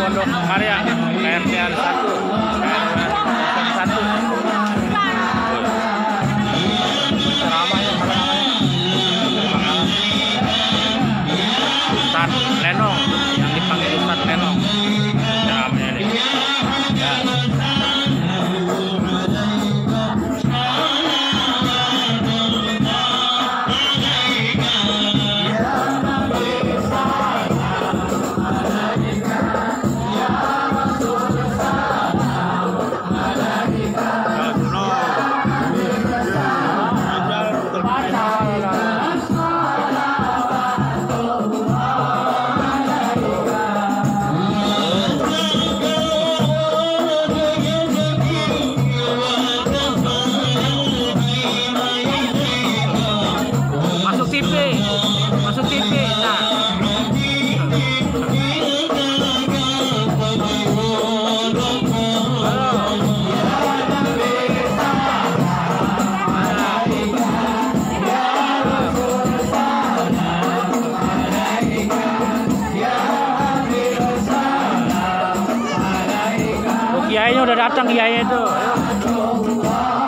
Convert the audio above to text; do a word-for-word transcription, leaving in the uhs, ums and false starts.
Pondok Karya, K R T satu, K R W satu. Ceramahnya Ustaz Lenong, yang dipanggil Ustaz Lenong. Ceramahnya nih. Ya. Masuk T V, masuk T V, nah. Oh, kiainya udah datang, kiainya itu.